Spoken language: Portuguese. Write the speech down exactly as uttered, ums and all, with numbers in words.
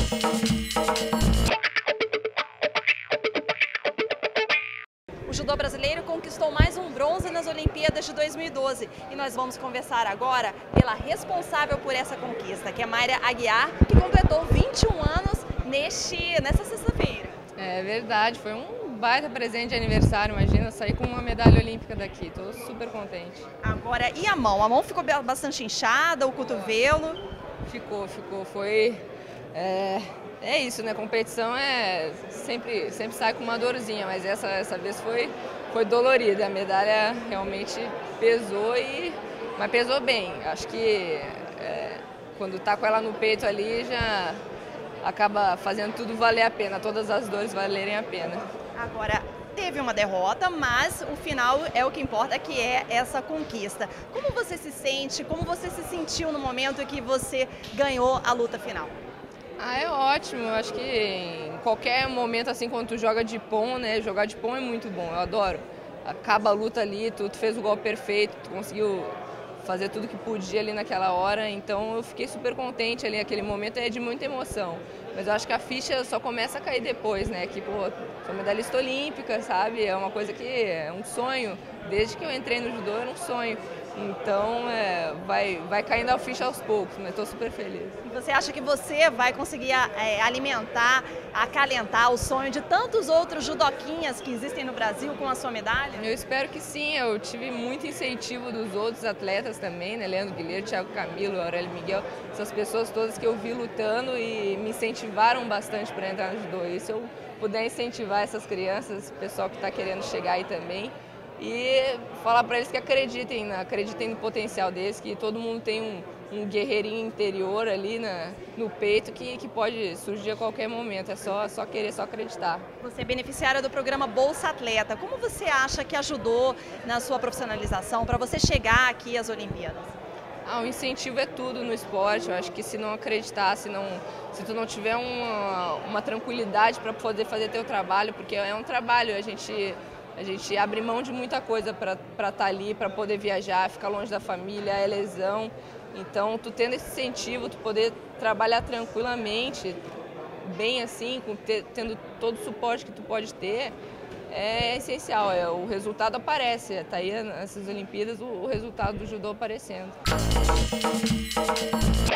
O judô brasileiro conquistou mais um bronze nas Olimpíadas de dois mil e doze e nós vamos conversar agora pela responsável por essa conquista, que é Mayra Aguiar, que completou vinte e um anos neste, nessa sexta-feira. É verdade, foi um baita presente de aniversário, imagina, sair com uma medalha olímpica daqui, estou super contente. Agora, e a mão? A mão ficou bastante inchada, o cotovelo? Ficou, ficou, foi... É, é isso, né? Competição é sempre, sempre sai com uma dorzinha, mas essa, essa vez foi, foi dolorida. A medalha realmente pesou, e, mas pesou bem. Acho que é, quando tá com ela no peito ali já acaba fazendo tudo valer a pena, todas as dores valerem a pena. Agora, teve uma derrota, mas o final é o que importa, que é essa conquista. Como você se sente, como você se sentiu no momento em que você ganhou a luta final? Ah, é ótimo. Eu acho que em qualquer momento, assim, quando tu joga de pom, né, jogar de pom é muito bom, eu adoro. Acaba a luta ali, tu, tu fez o gol perfeito, tu conseguiu fazer tudo que podia ali naquela hora, então eu fiquei super contente ali, aquele momento é de muita emoção. Mas eu acho que a ficha só começa a cair depois, né, que, pô, sou medalhista olímpica, sabe, é uma coisa que é um sonho, desde que eu entrei no judô era um sonho. Então, é, vai, vai caindo a ficha aos poucos, mas estou super feliz. E você acha que você vai conseguir é, alimentar, acalentar o sonho de tantos outros judoquinhas que existem no Brasil com a sua medalha? Eu espero que sim. Eu tive muito incentivo dos outros atletas também, né? Leandro Guilherme, Thiago Camilo, Aurélio Miguel, essas pessoas todas que eu vi lutando e me incentivaram bastante para entrar no judô. E se eu puder incentivar essas crianças, o pessoal que está querendo chegar aí também, e falar para eles que acreditem, acreditem no potencial deles, que todo mundo tem um, um guerreirinho interior ali na, no peito que, que pode surgir a qualquer momento, é só, só querer, só acreditar. Você é beneficiária do programa Bolsa Atleta, como você acha que ajudou na sua profissionalização para você chegar aqui às Olimpíadas? Ah, o incentivo é tudo no esporte. Eu acho que se não acreditar, se, não, se tu não tiver uma, uma tranquilidade para poder fazer teu trabalho, porque é um trabalho, a gente... A gente abre mão de muita coisa para estar ali, para poder viajar, ficar longe da família, é lesão. Então, tu tendo esse incentivo, tu poder trabalhar tranquilamente, bem assim, com ter, tendo todo o suporte que tu pode ter, é essencial. É, o resultado aparece, está aí nessas Olimpíadas o, o resultado do judô aparecendo.